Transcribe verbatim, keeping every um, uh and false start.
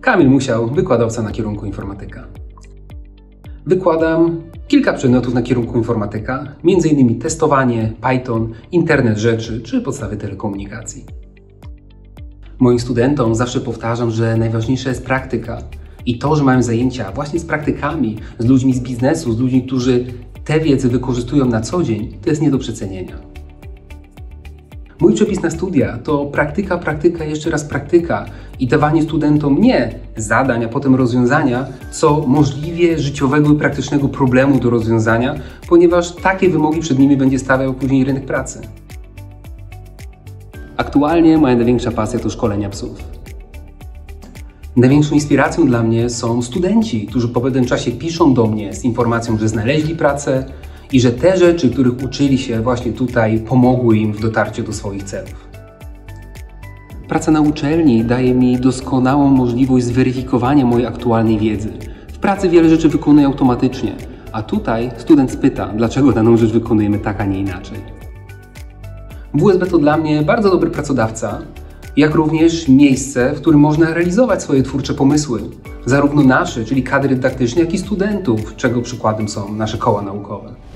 Kamil Musiał, wykładowca na kierunku informatyka. Wykładam kilka przedmiotów na kierunku informatyka, między innymi testowanie, Python, internet rzeczy czy podstawy telekomunikacji. Moim studentom zawsze powtarzam, że najważniejsza jest praktyka i to, że mają zajęcia właśnie z praktykami, z ludźmi z biznesu, z ludźmi, którzy tę wiedzę wykorzystują na co dzień, to jest nie do przecenienia. Mój przepis na studia to praktyka, praktyka, jeszcze raz praktyka i dawanie studentom nie zadań, a potem rozwiązania, co możliwie życiowego i praktycznego problemu do rozwiązania, ponieważ takie wymogi przed nimi będzie stawiał później rynek pracy. Aktualnie moja największa pasja to szkolenia psów. Największą inspiracją dla mnie są studenci, którzy po pewnym czasie piszą do mnie z informacją, że znaleźli pracę i że te rzeczy, których uczyli się właśnie tutaj, pomogły im w dotarciu do swoich celów. Praca na uczelni daje mi doskonałą możliwość zweryfikowania mojej aktualnej wiedzy. W pracy wiele rzeczy wykonuję automatycznie, a tutaj student spyta, dlaczego daną rzecz wykonujemy tak, a nie inaczej. W U S B to dla mnie bardzo dobry pracodawca, jak również miejsce, w którym można realizować swoje twórcze pomysły. Zarówno nasze, czyli kadry dydaktyczne, jak i studentów, czego przykładem są nasze koła naukowe.